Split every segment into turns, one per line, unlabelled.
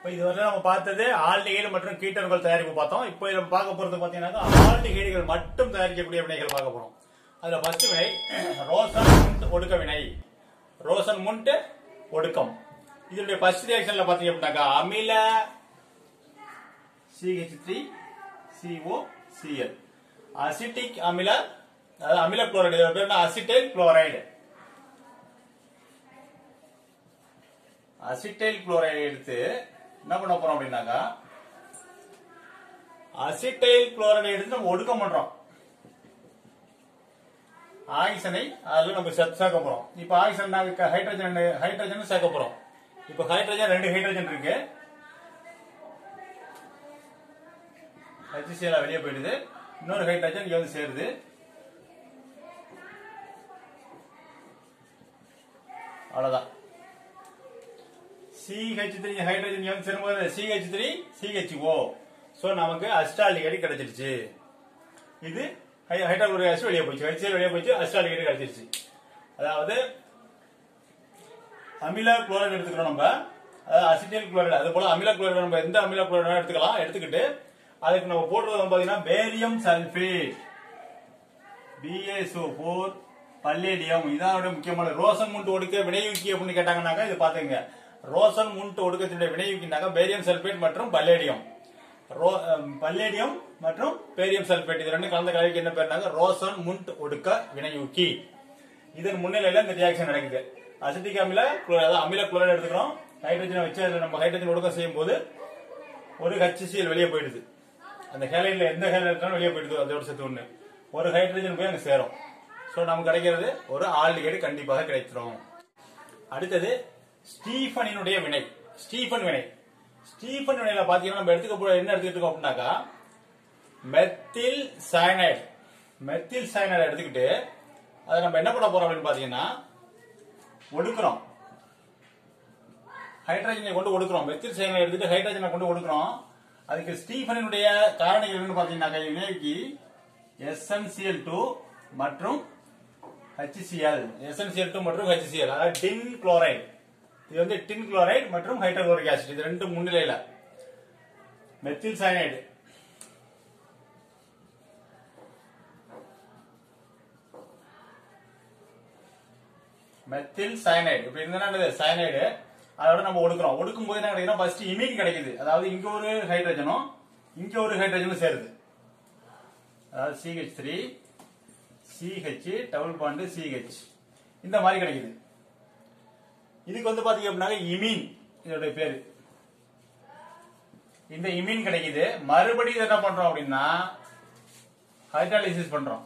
இதுவரை நம்ம பார்த்தது ஆல்டிகைடு மற்றும் கீட்டன்கள் தயாரிப்பு பார்த்தோம். இப்போ நம்ம பார்க்க போறது பாத்தீங்கன்னா ஆல்டிகைடுகள் மட்டும் தயாரிக்கக்கூடிய வினைகள் பார்க்க போறோம். அதுல ஃபர்ஸ்ட் வினை ரோசன் முண்ட் ஒடுக்க வினை. ரோசன் முண்ட் ஒடுக்கம். இதனுடைய ஃபர்ஸ்ட் ரியாக்ஷன்ல பாத்தீங்க அப்படின்னாக்கா அமில CH3COCl அசிட்டிக் அமில அதாவது அமில chloride acetyl chloride. Acetyl chloride எடுத்து என்ன பண்ண போறோம் அப்படின்னாக்கா அசிட்டைல் குளோரைடு எடுத்து நம்ம ஒடுக்கம் பண்றோம். ஆக்சிஜனை அதுல நம்ம சேர்க்க போறோம். இப்ப ஆக்சிஜன் ஹைட்ரஜன் சேர்க்க போறோம். இப்ப ஹைட்ரஜன் 2 ஹைட்ரஜன் இருக்கு. HCl வெளியே போயிடுது. இன்னொரு ஹைட்ரஜன் இங்க வந்து சேருது. அவ்வளவுதான். CH3 ஹைட்ரஜன் இங்க வந்து சேரும்போது CH3 CHO. சோ நமக்கு அசிட்டால்டிகைடு கிடைச்சிருச்சு. இது ஹைட்ரோகுளோரிக் ஆசிட் வெளியே போச்சு. HCl வெளியே போச்சு. அசிட்டால்டிகைடு கிடைச்சிருச்சு. அதாவது அமில குளோரைடு எடுத்துக்கிறோம் நம்ம. அதாவது அசிட்டைல் குளோரைடு. அது போல அமில குளோரைடு நம்ம எந்த அமில குளோரைடு எடுத்துக்கலாம். எடுத்துக்கிட்டு அதுக்கு நம்ம போடுறது பாத்தீங்கன்னா பேரியம் சல்பேட் BaSO4 பல்லேடியம். இதான் முக்கியமான ரோசன் முண்ட் ஒடுக்க வினையூக்கி அப்படின்னு கேட்டாங்கன்னாக்கா இது பாத்துங்க. ரோசன் முண்ட் ஒடுக்கத்தினுடைய வினையூக்கினாக்கா பேரியம் சல்பேட் மற்றும் பல்லேடியம். பல்லேடியம் மற்றும் பேரியம் சல்பேட் இது ரெண்டு கலந்த கலவைக்கு என்ன பேருனாங்க ரோசன் முண்ட் ஒடுக்க வினையூக்கி. இதன் முன்னிலையில இந்த ரியாக்ஷன் நடக்குது. அசிட்டிக் அமில அமில குளோரைடு எடுத்துக்கிறோம். ஹைட்ரஜனை வச்சு நம்ம ஹைட்ரஜன் ஒடுக்கம் செய்யும் போது ஒரு HCl வெளியே போயிடுது. அந்த ஹேலைட்ல எந்த ஹேலைட் வெளியே போயிடுது அதோட சேர்த்து ஒண்ணு ஒரு ஹைட்ரஜன் போய் அங்க சேரும். சோ நமக்கு கிடைக்கிறது ஒரு ஆல்டிகைடு கண்டிப்பாக கிடைச்சிரும். அடுத்தது ஸ்டீஃபனினுடைய வினை. ஸ்டீஃபன் வினை. ஸ்டீஃபன் வினையில பாத்தீங்கன்னா நம்ம என்ன எடுத்துக்கிட்டு இருக்கோம் அப்படின்னாக்கா மெத்தில் சயனைடு. மெத்தில் சயனைடு எடுத்துக்கிட்டு அதை நம்ம என்ன பண்ண போறோம் அப்படின்னு பாத்தீங்கன்னா ஒடுக்குறோம். ஹைட்ரஜனை கொண்டு ஒடுக்குறோம். மெத்தில் சயனைடு எடுத்துட்டு ஹைட்ரஜனை கொண்டு ஒடுக்குறோம். அதுக்கு ஸ்டீஃபனினுடைய காரணிகள் என்னன்னு பாத்தீங்கன்னா வினைக்கு SnCl2 மற்றும் HCl. SnCl2 மற்றும் HCl அதாவது டின் குளோரைடு. இது வந்து டின் குளோரைடு மற்றும் ஹைட்ரோகுளோரிக் ஆசிட் இது ரெண்டு முன்னிலையில மெத்தில் சயனைடு மெத்தில் சயனைடு இப்படி இருந்தா சயனைடு அதோட நம்ம ஒடுக்குறோம். ஒடுக்கும் போது என்ன கிடைக்குதுன்னா ஃபர்ஸ்ட் இமீன் கிடைக்குது. அதாவது இங்க ஒரு ஹைட்ரஜனும் இங்க ஒரு ஹைட்ரஜனும் சேருது. அதாவது CH3 CH double bond CH இந்த மாதிரி கிடைக்குது. இதுக்கு வந்து பாத்தீங்க அப்படின்னா இமீன் இதோட பேரு. இந்த இமீன் கிடைக்குது. மறுபடியும் என்ன பண்றோம் அப்படின்னா ஹைட்ராலிசிஸ் பண்றோம்.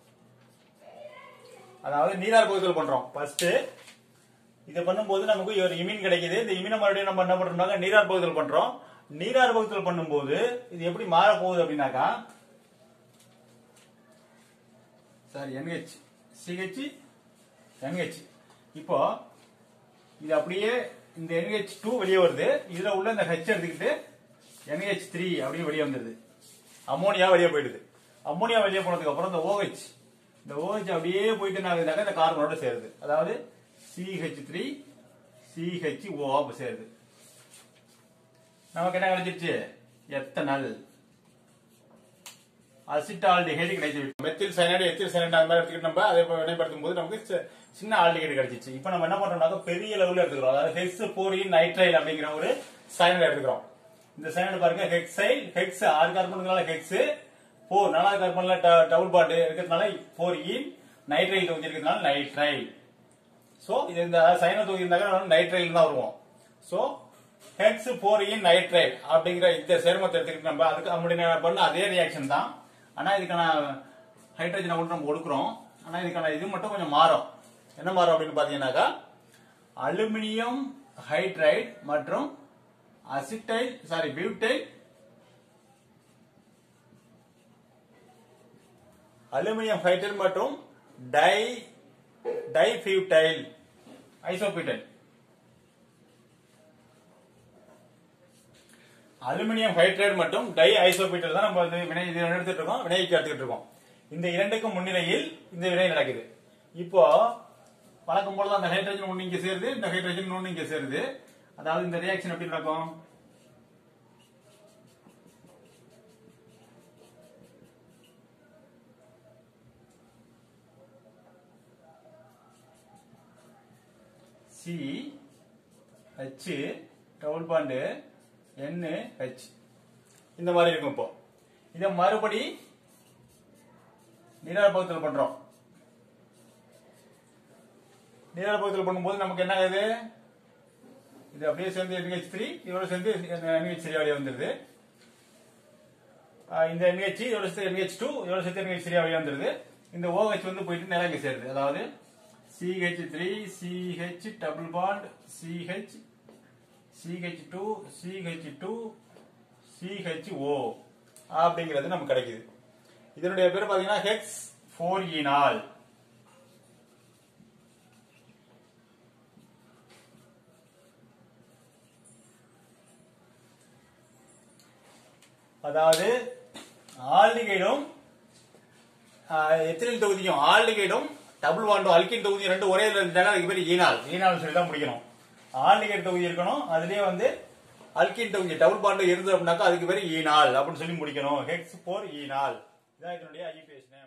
அதாவது நீரார் பகுத்தல் பண்றோம். ஃபர்ஸ்ட் இதை பண்ணும்போது நமக்கு ஒரு இமீன் கிடைக்குது. இந்த இமீனை மறுபடியும் நம்ம என்ன பண்றோம்னா நீரார் பகுத்தல் பண்றோம். நீரார் பகுத்தல் பண்ணும்போது இது எப்படி மாற போகுது அப்படின்னாக்கா சாரி NH CH NH. இப்போ இது அப்படியே இந்த NH2 வெளியே வருது. இதுல உள்ள இந்த H எடுத்துக்கிட்டு NH3 அப்படியே வெளியே வந்துடுது. அமோனியா வெளியே போயிடுது. அமோனியா வெளியே போனதுக்கு அப்புறம் இந்த OH அப்படியே போயிட்டு என்ன ஆகுதுனாக்கா இந்த கார்பனோட சேருது. அதாவது CH3 CHO சேருது. நமக்கு என்ன கிடைச்சிருச்சு எத்தனால் அசிட்டால்டிகைடு கிடைச்சிருச்சு. மெத்தில் சயனைடு எத்தில் சயனைடு அந்த மாதிரி எடுத்துக்கிட்டு நம்ம அதை வினைப்படுத்தும் போது நமக்கு சின்ன ஆல்டிகைடு கிடைச்சிச்சு. இப்போ நம்ம என்ன பண்றோம்னாக்க பெரிய லெவல்ல எடுத்துக்கிறோம். அதாவது H4 நைட்ரைல் அப்படிங்கிற ஒரு சயனைடு எடுத்துக்கிறோம். இந்த சயனைடு பாருங்க ஹெக்சைல் ஹெக்ஸ் 6 கார்பனுக்குனால ஹெக்ஸ் 4 4 கார்பன்ல டபுள் பாண்ட் இருக்கிறதுனால 4 நைட்ரைல் தொகுதி இருக்கிறதுனால நைட்ரைல். சோ இது இந்த சயன தொகுதி இருந்தாக்க நைட்ரைல் தான் வருவோம். சோ H4 நைட்ரைல் அப்படிங்கிற இந்த சேர்மத்தை எடுத்துக்கிட்டு நம்ம அதுக்கு நம்முடைய பண்ண அதே ரியாக்ஷன் தான். ஆனா இதுக்கான ஹைட்ரஜனை கொண்டு நம்ம ஒடுக்குறோம். ஆனா இதுக்கான இது மட்டும் கொஞ்சம் மாறும். என்ன மாறும் அப்படின்னு பாத்தீங்கன்னாக்கா அலுமினியம் ஹைட்ரைடு மற்றும் பியூட்டைல் அலுமினியம் ஹைட்ரைடு மற்றும் டைபியூட்டைல் ஐசோபியூட்டைல். அலுமினியம் ஹைட்ரைடு மற்றும் டை ஐசோபியூட்டைல் தான் நம்ம வினை எடுத்துட்டு இருக்கோம். வினைக்கு எடுத்துக்கிட்டு இருக்கோம். இந்த இரண்டுக்கும் முன்னிலையில் இந்த வினை நடக்குது. இப்போ வழக்கம் போல அந்த ஹைட்ரஜன் ஒண்ணு இங்க சேருது. இந்த ஹைட்ரஜன் ஒண்ணு இங்க சேருது. அதாவது இந்த ரியாக்ஷன் எப்படி நடக்கும் C H double bond N H இந்த மாதிரி இருக்கும். இப்போ இதை மறுபடி நீராற்பகுதியில் பகுதியில் பண்றோம். நீராற்பகுதியில் பகுதியில் பண்ணும்போது நமக்கு என்ன ஆகுது? இது அப்படியே சேர்ந்து NH3 இதோட சேர்ந்து NH3 வழியா வந்துருது. இந்த NH இதோட சேர்த்து NH2 இதோட சேர்த்து NH3 வழியா வந்துருது. இந்த OH வந்து போயிட்டு நேரா இங்க சேருது. அதாவது CH3 CH double bond CH CH2 CH2 CHO அப்படிங்கிறது நமக்கு கிடைக்குது. இதனுடைய பேர் பாத்தீங்கன்னா ஹெக்ஸ் 4 ஈனால். அதாவது ஆல்டிகைடும் எத்திலின் தொகுதியும் ஆல்டிகைடும் டபுள் பாண்டும் அல்கின் தொகுதியும் ரெண்டு ஒரே இருந்தாலும் அதுக்கு பேர் ஈனால். ஈனால் சொல்லி தான் முடிக்கணும். ஆல்டிகைட் தொகுதி இருக்கணும், அதுலயே வந்து அல்கின் தொகுதி டபுள் பாண்டு இருந்தது அப்படின்னாக்கா அதுக்கு பேர் ஈனால் அப்படின்னு சொல்லி முடிக்கணும். Hex 4 enal. இதான் இதனுடைய ஐயூபிஏசி நேம்.